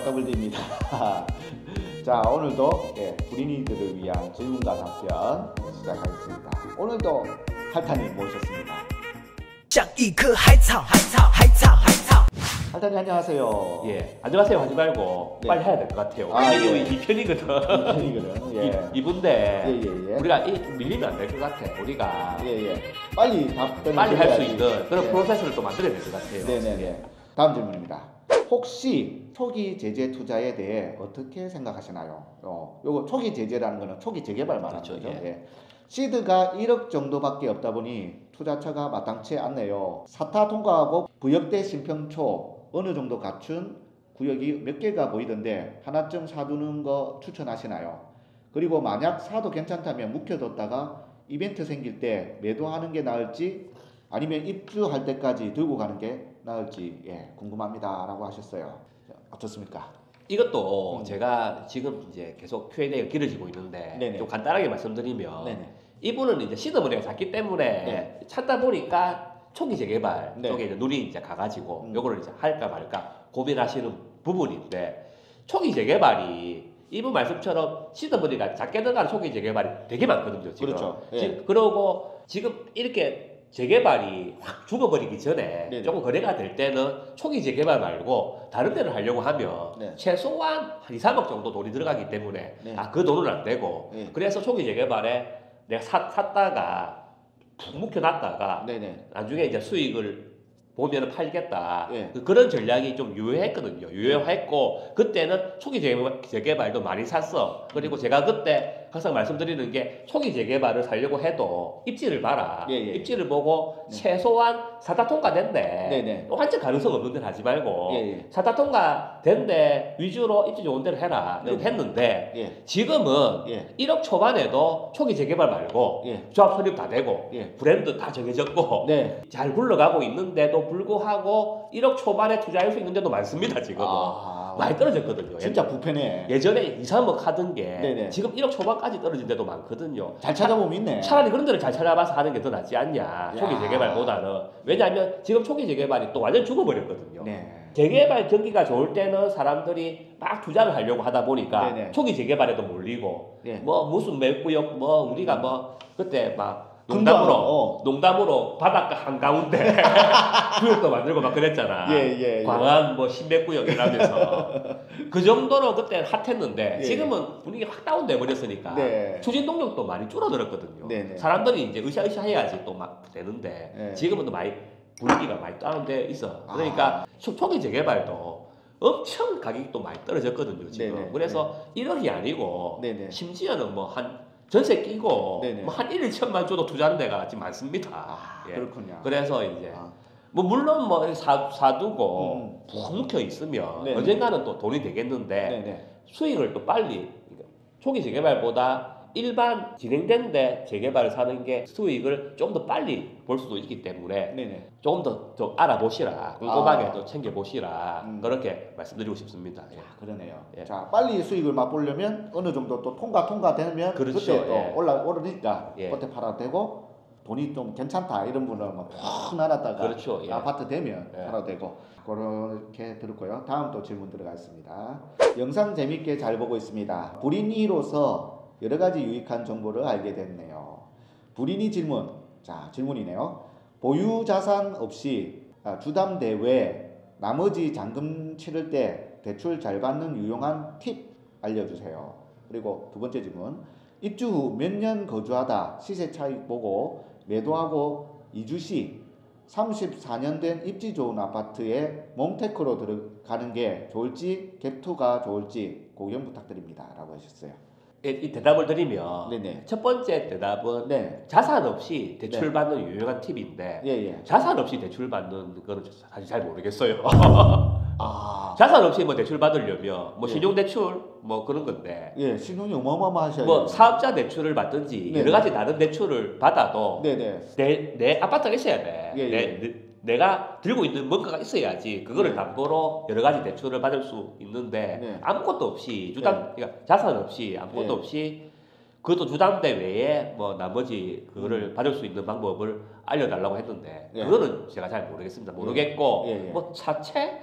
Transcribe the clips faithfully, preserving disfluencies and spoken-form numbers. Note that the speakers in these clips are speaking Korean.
더블디입니다. 자, 오늘도 예, 불인이들을 위한 질문과 답변 시작하겠습니다. 오늘도 할타님 모셨습니다. 짱이크 하이차 하이차 하이차 하이차. 할타님 안녕하세요. 예, 안녕하세요 하지 말고 네. 빨리 해야 될 것 같아요. 아, 이게 예. 이 편이거든. 이거는 예. 이, 이분데 예, 예, 예. 우리가 이, 밀리면 안 될 것 같아. 우리가 예, 예. 빨리 답변을 빨리 할 수 드려야지. 있는 그런 예. 프로세스를 또 만들어야 될 것 같아요. 네네네. 다음 질문입니다. 혹시 초기 제재 투자에 대해 어떻게 생각하시나요? 어, 요거 초기 제재라는 거는 초기 재개발 말하는 그렇죠, 거죠. 예. 예. 시드가 일억 정도밖에 없다 보니 투자처가 마땅치 않네요. 사타 통과하고 부역대 심평초 어느 정도 갖춘 구역이 몇 개가 보이던데 하나쯤 사두는 거 추천하시나요? 그리고 만약 사도 괜찮다면 묵혀뒀다가 이벤트 생길 때 매도하는 게 나을지 아니면 입주할 때까지 들고 가는 게 나을지 예, 궁금합니다 라고 하셨어요. 어떻습니까? 이것도 음. 제가 지금 이제 계속 큐 앤 에이가 길어지고 있는데 네네. 좀 간단하게 말씀드리면 네네. 이분은 이제 시드머니가 작기 때문에 네. 찾다 보니까 초기 재개발 네. 쪽에 이제 눈이 이제 가가지고 음. 요거를 이제 할까 말까 고민하시는 부분인데 초기 재개발이 이분 말씀처럼 시드머니가 작게 들어가는 초기 재개발이 되게 많거든요. 지금. 그렇죠. 예. 지금 그러고 지금 이렇게 재개발이 확 죽어버리기 전에 네네. 조금 거래가 될 때는 초기 재개발 말고 다른 데를 하려고 하면 네. 최소한 한 이, 삼억 정도 돈이 들어가기 때문에 네. 아, 그 돈은 안 되고 네. 그래서 초기 재개발에 내가 사, 샀다가 푹 묵혀놨다가 네네. 나중에 이제 수익을 보면 팔겠다. 예. 그- 그런 전략이 좀 유효했거든요. 유효했고 그때는 초기 재개발, 재개발도 많이 샀어. 그리고 제가 그때 항상 말씀드리는 게 초기 재개발을 살려고 해도 입지를 봐라. 예, 예. 입지를 보고 네. 최소한 사다 통과된대. 네네. 완전 가능성 없는 데는 하지 말고 예, 예. 사다 통과된데 위주로 입지 좋은 데를 해라. 이렇게 네네. 했는데 예. 지금은 예. 일억 초반에도 초기 재개발 말고 예. 조합 설립 다 되고 예. 브랜드 다 정해졌고 네. 잘 굴러가고 있는데도 불구하고 일억 초반에 투자할 수 있는 데도 많습니다. 지금은 아, 많이 떨어졌거든요. 진짜 부패네. 예전에 이, 삼억 하던 게 네네. 지금 일억 초반까지 떨어진 데도 많거든요. 잘 찾아보면 있네. 차라리 그런 데를 잘 찾아봐서 하는 게 더 낫지 않냐. 초기 야. 재개발보다는. 왜냐하면 지금 초기 재개발이 또 완전 죽어버렸거든요. 네. 재개발 경기가 좋을 때는 사람들이 막 투자를 하려고 하다 보니까 네네. 초기 재개발에도 몰리고 예. 뭐 무슨 몇 구역 뭐 우리가 뭐 그때 막 금방, 농담으로 어. 농담으로 바닷가 한가운데 구역도 만들고 막 그랬잖아. 예, 예, 예. 광안 뭐 십몇 구역 이라면서 그 정도로 그때 핫했는데 예. 지금은 분위기 확 다운돼 버렸으니까 네. 추진 동력도 많이 줄어들었거든요. 네네. 사람들이 이제 으쌰으쌰 해야지 또 막 되는데 예. 지금은 또 많이 분위기가 많이 다운돼 있어. 그러니까 아. 초- 초기 재개발도 엄청 가격이 또 많이 떨어졌거든요. 지금. 네네. 그래서 일억이 아니고 네네. 심지어는 뭐 한 전세 끼고 네네. 뭐 한 일, 이천만 줘도 투자하는 데가 지금 많습니다. 아, 예. 그렇군요. 그래서 이제 아. 뭐 물론 뭐 사, 사두고 음. 푹 묵혀 있으면 네네. 언젠가는 또 돈이 되겠는데 네네. 수익을 또 빨리 그러니까 초기 재개발보다 일반 진행된 재개발을 사는 게 수익을 좀 더 빨리 볼 수도 있기 때문에 네네. 조금 더 좀 알아보시라 꼼꼼하게 아. 또 챙겨보시라 음. 그렇게 말씀드리고 싶습니다. 예. 아, 그러네요. 예. 자, 빨리 수익을 맛보려면 어느 정도 또 통과 통과되면 그렇죠. 그때 또 예. 올라 오르니까 예. 그때 팔아도 되고 돈이 좀 괜찮다 이런 분은 막푹 날았다가 그렇죠. 예. 아파트 되면 예. 팔아도 되고 그렇게 들었고요. 다음 또 질문 들어가겠습니다. 영상 재밌게 잘 보고 있습니다. 불인이로서 여러 가지 유익한 정보를 알게 됐네요. 불인이 질문. 자, 질문이네요. 보유 자산 없이 아, 주담 대외 나머지 잔금 치를 때 대출 잘 받는 유용한 팁 알려주세요. 그리고 두 번째 질문. 입주 후 몇 년 거주하다 시세 차익 보고 매도하고 이주 시 삼십사 년 된 입지 좋은 아파트에 몽테크로 들어가는 게 좋을지 갭투가 좋을지 고견 부탁드립니다. 라고 하셨어요. 이, 이 대답을 드리면 네네. 첫 번째 대답은 네. 자산 없이 대출 네. 받는 유용한 팁인데 예, 예. 자산 없이 대출 받는 거는 사실 잘 모르겠어요. 아. 자산 없이 뭐 대출 받으려면 뭐 예. 신용 대출 뭐 그런 건데 예, 신용이 어마어마하셔야 뭐 돼요. 사업자 대출을 받든지 네네. 여러 가지 다른 대출을 받아도 네네. 내, 내 아파트가 있어야 돼. 예, 예. 내, 내, 내가 들고 있는 뭔가가 있어야지 그거를 네. 담보로 여러 가지 대출을 받을 수 있는데 네. 아무것도 없이 주담 그러니까 자산 없이 아무것도 네. 없이 그것도 주담대 외에 뭐 나머지 그거를 음. 받을 수 있는 방법을 알려달라고 했는데 예. 그거는 제가 잘 모르겠습니다. 모르겠고 예, 예. 뭐 사채?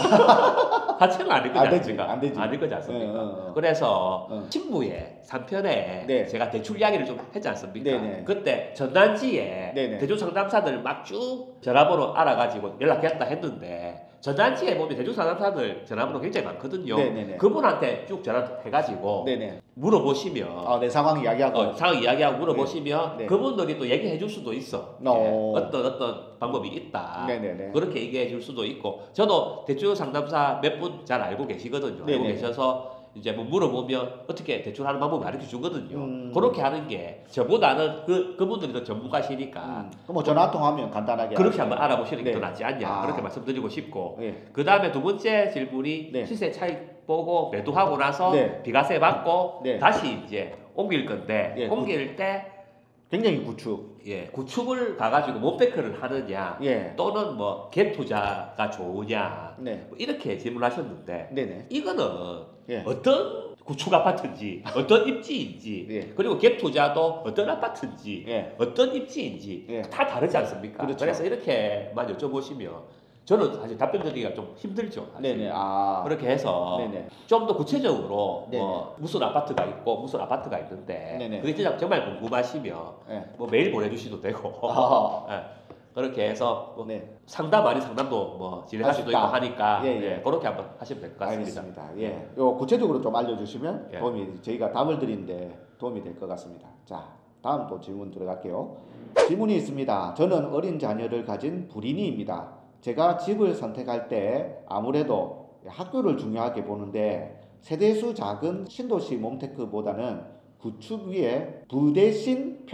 사채는 아닐 거지 안 되지, 않습니까? 안 되지. 아닐 거지 않습니까? 어, 어, 어. 그래서 어. 친부에 삼 편에 네. 제가 대출 이야기를 좀 했지 않습니까? 네네. 그때 전단지에 네네. 대출 상담사들 막 쭉 전화번호 알아가지고 연락했다 했는데 전단지에 보면 대출 상담사들 전화번호 굉장히 많거든요. 네네네. 그분한테 쭉 전화해가지고 네네. 물어보시면 아, 내 상황 이야기하고. 어, 상황 이야기하고 물어보시면 네. 네. 그분들이 또 얘기해 줄 수도 있어. 어. 예, 어떤 어떤 방법이 있다. 네네네. 그렇게 얘기해 줄 수도 있고 저도 대출 상담사 몇 분 잘 알고 계시거든요. 알고 네네. 계셔서 이제 뭐 물어보면 어떻게 대출하는 방법 가르쳐 주거든요. 음. 그렇게 하는 게 저보다는 그 그분들이 더 전문가시니까 음. 그럼 뭐 전화 통화하면 간단하게. 그렇게 알아요. 한번 알아보시는 게 더 네. 낫지 않냐 아. 그렇게 말씀드리고 싶고 예. 그 다음에 두 번째 질문이 네. 시세 차익 보고 매도하고 나서 네. 비과세 받고 네. 다시 이제 옮길 건데 예. 옮길 때 굉장히 구축. 예, 구축을 가가지고 몸테크를 하느냐 예. 또는 뭐 갭 투자가 좋으냐 네. 뭐 이렇게 질문하셨는데 네네. 이거는 예. 어떤 구축 아파트인지 어떤 입지인지 예. 그리고 갭 투자도 어떤 아파트인지 예. 어떤 입지인지 예. 다 다르지 않습니까? 그렇죠. 래서 이렇게만 여쭤보시면 저는 사실 답변 드리기가 좀 힘들죠. 사실. 네네. 아. 그렇게 해서 네네. 좀 더 구체적으로 네네. 뭐 무슨 아파트가 있고 무슨 아파트가 있는데 네네. 그게 진짜 정말 궁금하시면 예. 뭐 메일 보내주셔도 되고 아. 예. 그렇게 해서 뭐 네. 상담 아닌 상담도 뭐 진행할 할 수 수도 있고 있다. 하니까 예, 예, 예. 그렇게 한번 하시면 될 것 같습니다. 알겠습니다. 예. 요 구체적으로 좀 알려주시면 예. 도움이 저희가 답을 드리는데 도움이 될 것 같습니다. 자, 다음 또 질문 들어갈게요. 질문이 있습니다. 저는 어린 자녀를 가진 불인이입니다. 제가 집을 선택할 때 아무래도 학교를 중요하게 보는데 세대수 작은 신도시 몬테크보다는 구축 위에 부대신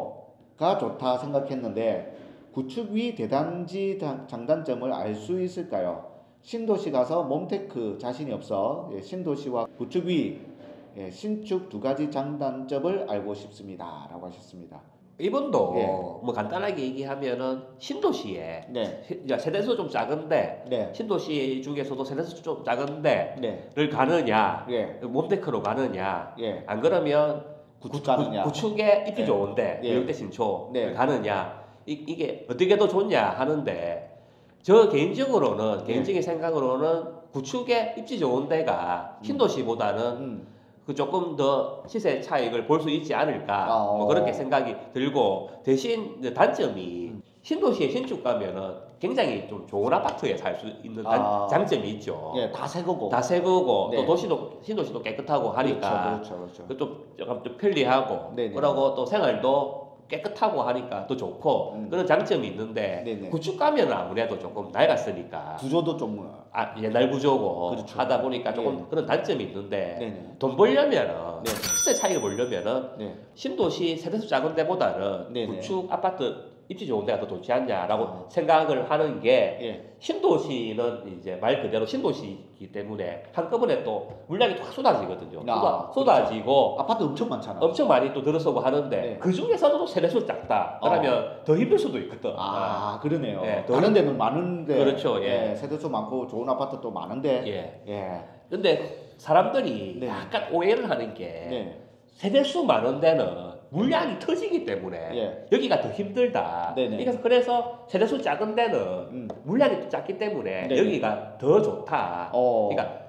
평초가 좋다 생각했는데 구축 위 대단지 장단점을 알 수 있을까요? 신도시 가서 몬테크 자신이 없어 예, 신도시와 구축 위 예, 신축 두 가지 장단점을 알고 싶습니다. 라고 하셨습니다. 이분도 예. 뭐 간단하게 얘기하면은 신도시에 네, 이제 세대수 좀 작은데 네, 신도시 중에서도 세대수 좀 작은데를 네, 가느냐 예, 몬테크로 가느냐 예, 안 그러면 구축 가느냐. 구축에 입지 네. 좋은데 예. 미역대 신초 네. 가느냐 이, 이게 어떻게 더 좋냐 하는데 저 개인적으로는 네. 개인적인 생각으로는 구축에 입지 좋은 데가 신도시보다는 음, 그 조금 더 시세 차익을 볼 수 있지 않을까 아, 뭐 어. 그렇게 생각이 들고 대신 이제 단점이 음. 신도시에 신축 가면은 굉장히 좀 좋은 아파트에 살 수 있는 단, 아. 장점이 있죠. 예, 다 새거고. 다 새거고 네. 또 도시도 신도시도 깨끗하고 하니까 그렇죠, 그렇죠, 그렇죠. 그좀 약간 좀 편리하고 네네. 그러고 또 생활도 깨끗하고 하니까 더 좋고 음. 그런 장점이 있는데 네네. 구축 가면 아무래도 조금 낡았으니까 구조도 좀 아, 옛날 구조고 그렇죠. 하다 보니까 조금 예. 그런 단점이 있는데 네네. 돈 벌려면은 네. 시세 차익을 보려면은 네. 신도시 세대수 작은 데보다는 네네. 구축 아파트 입지 좋은 데가 더 좋지 않냐라고 아. 생각을 하는 게 예. 신도시는 이제 말 그대로 신도시이기 때문에 한꺼번에 또 물량이 확 쏟아지거든요. 아, 쏟아, 쏟아지고 아파트 엄청 많잖아. 엄청 많이 또 들어서고 하는데 네. 그 중에서도 세대수 작다. 그러면 더 힘들 수도 있거든. 아, 그러네요. 예, 더 다른 데는 많은데. 그렇죠, 예. 세대수 많고 좋은 아파트도 많은데. 예. 예. 근데 사람들이 네. 약간 오해를 하는 게 네. 세대수 많은 데는 물량이 터지기 때문에 예. 여기가 더 힘들다. 네네. 그래서 그래서 세대수 작은 데는 음. 물량이 또 작기 때문에 네네. 여기가 더 좋다. 어. 그러니까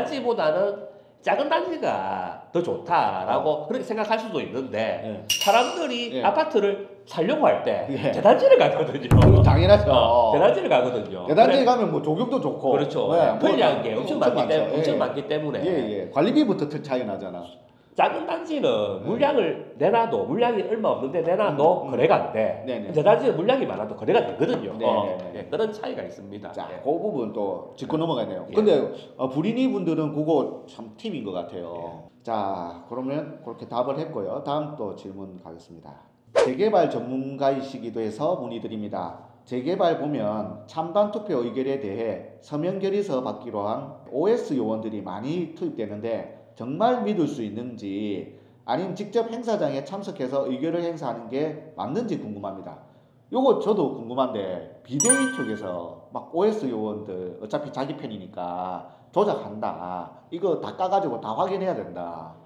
대단지보다는 작은 단지가 더 좋다라고 그렇게 생각할 수도 있는데 예. 사람들이 예. 아파트를 살려고 할 때 예. 대단지를 가거든요. 그건 당연하죠. 어, 대단지를 가거든요. 대단지에 그래- 가면 뭐 조경도 좋고. 그렇죠. 네, 뭐 편리한 게 엄청 많기 많죠. 때문에 엄청 예. 많기 때문에 예, 예. 관리비부터 트- 차이 나잖아. 작은 단지는 네. 물량을 내놔도 물량이 얼마 없는데 내놔도 음, 음. 거래가 안 돼. 네네. 대단지는 물량이 많아도 거래가 되거든요. 네, 어, 네, 네. 예, 그런 차이가 있습니다. 자, 예. 그 부분 또 짚고 넘어가네요. 예. 근데 어, 불인이 분들은 그거 참 팁인 것 같아요. 예. 자, 그러면 그렇게 답을 했고요. 다음 또 질문 가겠습니다. 재개발 전문가이시기도 해서 문의드립니다. 재개발 보면 찬반 투표 의결에 대해 서명 결의서 받기로 한 오에스 요원들이 많이 투입되는데 정말 믿을 수 있는지 아니면 직접 행사장에 참석해서 의결을 행사하는 게 맞는지 궁금합니다. 요거 저도 궁금한데 비대위 쪽에서 막 오에스 요원들 어차피 자기 편이니까 조작한다. 이거 다 까가지고 다 확인해야 된다.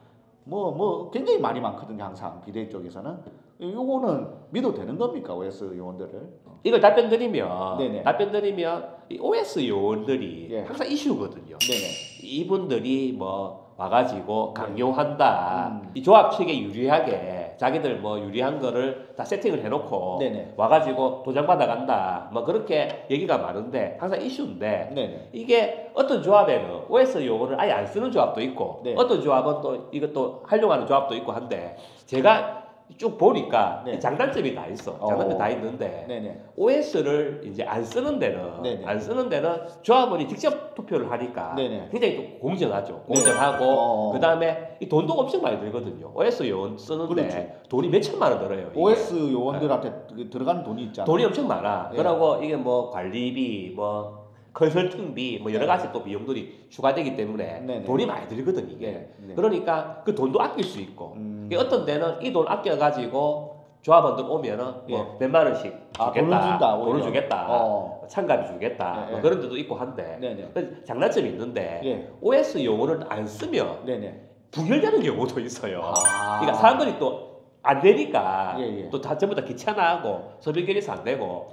뭐 뭐 굉장히 말이 많거든요. 항상 비대위 쪽에서는 요거는 믿어도 되는 겁니까 오에스 요원들을? 이걸 답변 드리면 네네. 답변 드리면 이 오에스 요원들이 예. 항상 이슈거든요. 네네. 이분들이 뭐 와가지고 강요한다. 음. 이 조합 측에 유리하게 자기들 뭐 유리한 거를 다 세팅을 해놓고 네네. 와가지고 도장 받아간다. 뭐 그렇게 얘기가 많은데 항상 이슈인데 네네. 이게 어떤 조합에는 오에스 용어를 아예 안 쓰는 조합도 있고 네. 어떤 조합은 또 이것도 활용하는 조합도 있고 한데 제가 쭉 보니까 네. 장단점이 다 있어. 장단점이 어. 다 있는데 네네. 오에스를 이제 안 쓰는 데는 네네. 안 쓰는 데는 조합원이 직접 투표를 하니까 네네. 굉장히 또 공정하죠. 네. 공정하고 어. 그 다음에 이 돈도 엄청 많이 들거든요. 오에스 요원 쓰는데 그렇죠. 돈이 몇 천만 원 들어요. 이게. 오에스 요원들한테 그 들어가는 돈이 있잖아. 돈이 엄청 많아. 예. 그러고 이게 뭐 관리비, 뭐 컨설팅비, 뭐 여러 네. 가지 또 비용들이 추가되기 때문에 네네. 돈이 많이 들거든 이게. 네. 네. 그러니까 그 돈도 아낄 수 있고. 음. 이게 어떤 데는 이 돈 아껴가지고 조합원들 오면은 뭐 몇만 원씩 아, 주겠다, 돈을 준다, 돈을 오히려. 주겠다, 어. 참가비 주겠다, 네, 뭐 네. 그런 데도 있고 한데 네네. 그래서 장단점이 있는데 예. 오에스 용어를 안 쓰면 네네. 부결되는 경우도 있어요. 아. 그러니까 사람들이 또 안 되니까 예, 예. 또 다 전부 다 귀찮아하고 서빙결에서 안 되고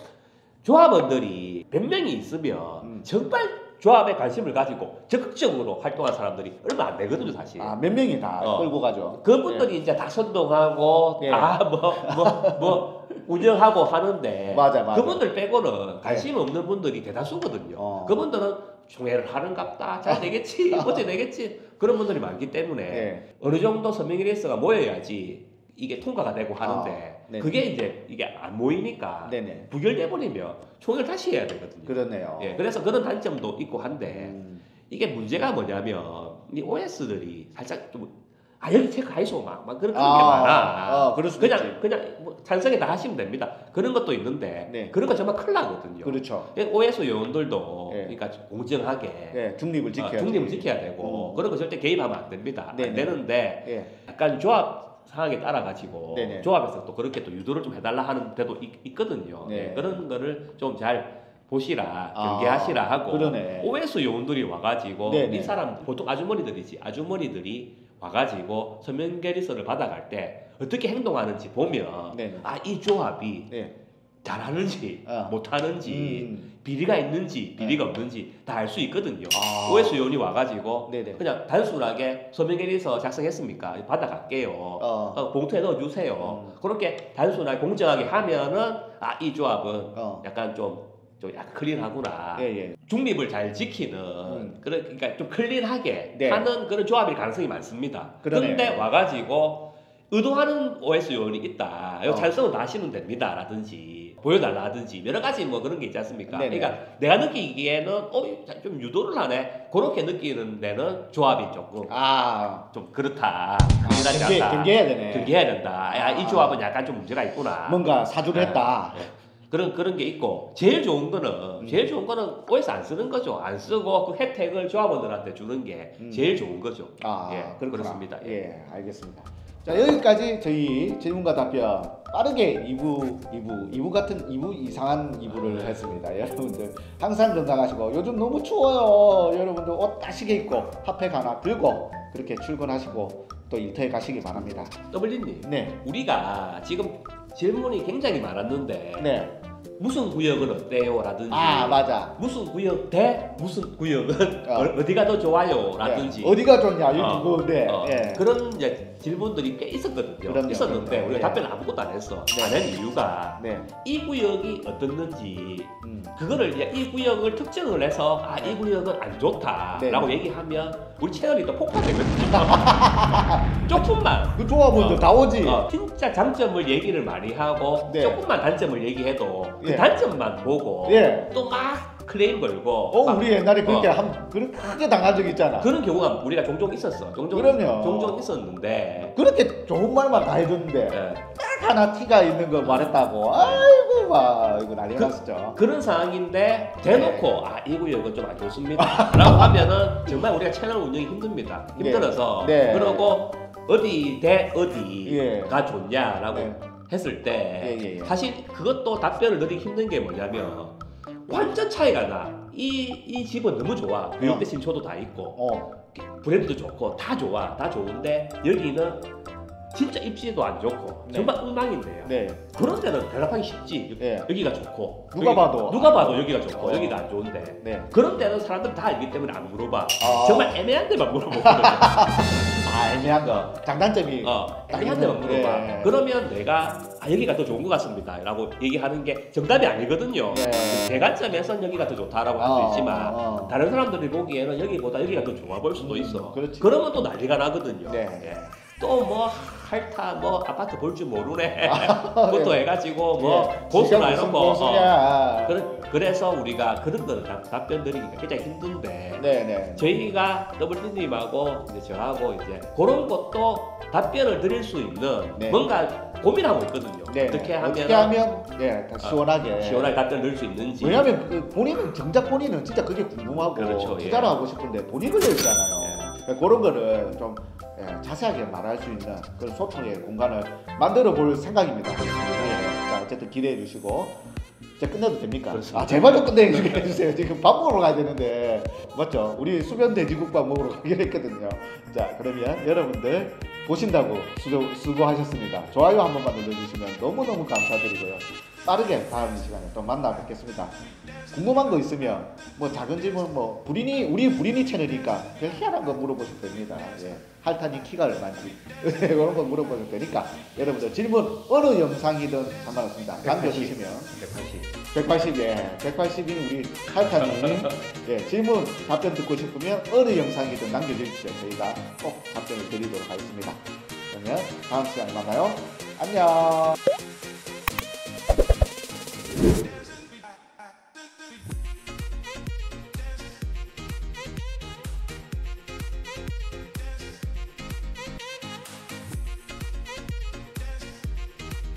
조합원들이 백 명이 있으면 음. 정말 조합에 관심을 가지고 적극적으로 활동한 사람들이 얼마 안 되거든요 사실. 아, 몇 명이 다 어. 끌고 가죠. 그분들이 이제 다 선동하고 예. 다 뭐 뭐 뭐 운영하고 하는데 맞아, 맞아. 그분들 빼고는 관심 없는 분들이 대다수거든요. 어. 그분들은 총회를 하는갑다 잘 되겠지 어째 되겠지 그런 분들이 많기 때문에 예. 어느 정도 서명리스트가 모여야지 이게 통과가 되고 하는데 아, 네네. 그게 이제 이게 안 모이니까 네네. 부결돼 버리면 총회를 다시 해야 되거든요. 그렇네요. 예, 그래서 그런 단점도 있고 한데 음. 이게 문제가 뭐냐면 이 오에스들이 살짝 좀 아 여기 체크하이소 막, 막 그런 그런 아, 게 많아. 어, 그럴 수도 그냥 있지. 그냥 뭐 찬성에 다 하시면 됩니다. 그런 것도 있는데 네. 그런 거 정말 큰일 나거든요. 그렇죠. 오에스 요원들도 예. 그러니까 공정하게 예, 중립을 어, 지켜야 중립을 지켜야 되고 음. 그런 거 절대 개입하면 안 됩니다. 네네. 안 되는데 예. 약간 조합 상황에 따라 가지고 네네. 조합에서 또 그렇게 또 유도를 좀 해달라 하는 데도 있, 있거든요. 네. 예, 그런 거를 좀 잘 보시라 아, 경계하시라 하고 그러네. 오에스 요원들이 와가지고 네네. 이 사람 보통 아주머니들이지 아주머니들이 와가지고 서명 결의서를 받아갈 때 어떻게 행동하는지 보면 네네. 아 이 조합이 네. 잘하는지 어. 못하는지 음. 비리가 있는지 비리가 없는지 다 알 수 있거든요. 아. 오에스 요원이 와가지고 네네. 그냥 단순하게 서명결의서 작성했습니까? 받아갈게요. 어. 어, 봉투에 넣어주세요. 음. 그렇게 단순하게 공정하게 하면은 아 이 조합은 어. 약간 좀, 좀 약간 클린하구나. 예, 예. 중립을 잘 지키는 음. 그런 그러니까 좀 클린하게 네. 하는 그런 조합일 가능성이 많습니다. 그러네요. 그런데 와가지고 의도하는 오에스 요원이 있다. 이거 어. 찬성을 다 하시면 됩니다라든지 보여달라든지 여러 가지 뭐 그런 게 있지 않습니까? 네네. 그러니까 내가 느끼기에는 어좀 유도를 하네. 그렇게 느끼는 데는 조합이 조금 아. 좀 그렇다. 아, 클린하지 경계, 않다. 경계해야 되네. 경계해야 된다. 야, 이 아. 조합은 약간 좀 문제가 있구나. 뭔가 사주를 네. 했다. 네. 그런 그런 게 있고 제일 좋은 거는 음. 제일 좋은 거는 오에스 안 쓰는 거죠. 안 쓰고 그 혜택을 조합원들한테 주는 게 음. 제일 좋은 거죠. 아, 예, 그렇구나. 그렇습니다. 예. 예, 알겠습니다. 자, 여기까지 저희 질문과 답변 빠르게 이 부, 이 부, 이 부 같은 이 부 이상한 이 부를 했습니다. 여러분들 항상 건강하시고 요즘 너무 추워요. 여러분들 옷 따시게 입고 핫팩 하나 들고 그렇게 출근하시고 또 일터에 가시기 바랍니다. 더블리님, 네, 우리가 지금 질문이 굉장히 많았는데 네. 무슨 구역은 어때요? 라든지 아, 맞아. 무슨 구역 대 무슨 구역은 어. 어. 디가 더 좋아요? 라든지 네. 어디가 좋냐? 이 어, 누구인데? 어, 예. 그런 이제 질문들이 꽤 있었거든요. 그럼요, 있었는데 그럼요. 우리가 예. 답변을 아무것도 안 했어. 네. 안 한 이유가 네. 이 구역이 어떻는지 음. 그거를 이제 이 구역을 특정을 해서 아 이 구역은 안 좋다라고 네. 얘기하면 우리 채널이 또 폭파되거든요. 조금만 그 조합원들 어. 다 오지. 어, 진짜 장점을 얘기를 많이 하고 네. 조금만 단점을 얘기해도 그 예. 단점만 보고 예. 또 막 클레임 걸고 어, 막 우리 옛날에 그렇게 어. 한 그렇게 크게 당한 적 있잖아. 그런 경우가 우리가 종종 있었어. 종종 그럼요. 종종 있었는데 그렇게 좋은 말만 다 해줬는데 예. 딱 하나 티가 있는 거 말했다고. 아이고 막 이거 난리 그- 났었죠. 그런 상황인데 대놓고 아 이 구역은 좀 안 좋습니다 라고 하면은 정말 우리가 채널 운영이 힘듭니다. 힘들어서 네. 네. 그러고 어디 대 어디가 예. 좋냐라고 네. 했을 때 예, 예, 예. 사실 그것도 답변을 드리기 힘든 게 뭐냐면 완전 차이가 나. 이, 이 집은 너무 좋아. 교육대 신초도 다 있고 어. 브랜드도 좋고 다 좋아. 다 좋은데 여기는 진짜 입지도 안 좋고 네. 정말 엉망인데요. 네. 그런 데는 대답하기 쉽지. 네. 여기가 좋고 누가 여기- 봐도. 누가 봐도 여기가 좋고 어. 여기가 안 좋은데 네. 그런 데는 사람들 다 알기 때문에 안 물어봐. 아. 정말 애매한 데만 물어보거든요. 아, 애매한 거. 장단점이. 어, 애매한 데만 물어봐. 네. 그러면 내가 아, 여기가 더 좋은 것 같습니다 라고 얘기하는 게 정답이 아니거든요. 네. 제 관점에서는 여기가 더 좋다라고 할 어, 수 있지만 어. 다른 사람들이 보기에는 여기보다 여기가 더 좋아 보일 수도 있어. 그렇지. 그러면 또 난리가 나거든요. 네. 또 뭐 할타 뭐 아파트 볼 줄 모르네 그것도 해가지고 뭐 예. 고수나 지가 무슨 이런 거 어. 고수냐. 그래, 그래서 우리가 그런 거는 답- 답변 드리기가 굉장히 힘든데 네네. 저희가 더블티님하고 이제 저하고 이제 그런 것도 답변을 드릴 수 있는 네. 뭔가 고민하고 있거든요. 네. 어떻게 하면 어떻게 하면 예, 다 시원하게. 시원하게 답변 드릴 수 있는지. 왜냐하면 그 본인은 정작 본인은 진짜 그게 궁금하고 그렇죠, 투자를 예. 하고 싶은데 돈이 걸려 있잖아요. 그러니까 그런 거를 좀 예, 자세하게 말할 수 있는 그런 소통의 공간을 만들어 볼 생각입니다. 예. 자, 어쨌든 기대해 주시고 이제 끝내도 됩니까? 그렇습니다. 아, 제발 좀 끝내게 해주세요. 지금 밥 먹으러 가야 되는데 맞죠? 우리 수변 돼지국밥 먹으러 가기로 했거든요. 자, 그러면 여러분들 보신다고 수고, 수고하셨습니다. 좋아요 한 번만 눌러주시면 너무너무 감사드리고요. 빠르게 다음 시간에 또 만나 뵙겠습니다. 궁금한 거 있으면 뭐 작은 질문 뭐 부린이 우리 부린이 채널이니까 그냥 희한한 거 물어보시면 됩니다. 예. 할타니 키가 얼마인지 그런 거 물어보시면 되니까 여러분들 질문 어느 영상이든 상관없습니다. 남겨주시면 백팔십. 백팔십 예, 백팔십인 우리 할타니 예, 질문 답변 듣고 싶으면 어느 영상이든 남겨주십시오. 저희가 꼭 답변을 드리도록 하겠습니다. 그러면 다음 시간에 만나요. 안녕.